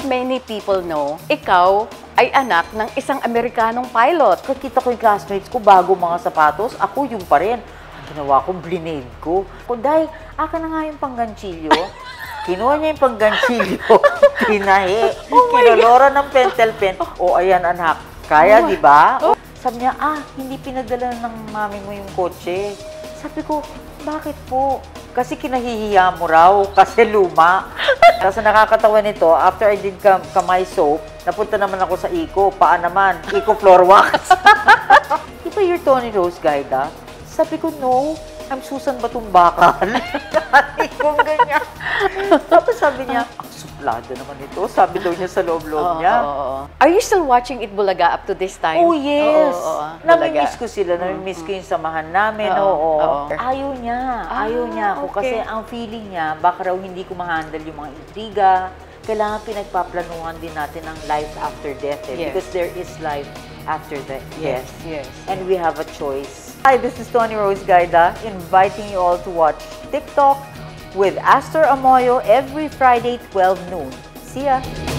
many people know, ikaw ay anak ng isang Amerikanong pilot. Kakita ko yung classmates ko, bago mga sapatos, ako yung pa rin. Ang ginawa ko, blinade ko. Dahil, aka na nga yung pangganchilyo. Kinuha niya yung pangganchilyo, pinahi, kinolora ng pentel pen. O, ayan anak, kaya, di ba? Sabi niya, hindi pinadala ng mami mo yung kotse. Sabi ko, bakit po? Kasi kinahihiya mo raw, kasi luma. Kasi nakakatawa nito, after I did kamay soap, napunta naman ako sa Eco. Paa naman, Eco Floor Wax. Di ba you're Toni Rose Gayda? Sabi ko, no. I'm Susan Batumbakal. Kung ganyan. Tapos sabi niya, ang suplada naman ito. Sabi daw niya sa loob-loob niya. Are you still watching It Bulaga up to this time? Oh, yes. Namimiss ko sila. Namimiss ko yung samahan namin. Ayaw niya. Ayaw niya ako. Kasi ang feeling niya, baka raw hindi ko ma-handle yung mga intriga. Kailangan pinagpaplanuhan din natin ang life after death. Because there is life after death. Yes. And we have a choice. Hi, this is Toni Rose Gayda, inviting you all to watch TicTalk with Aster Amoyo every Friday, 12 noon. See ya!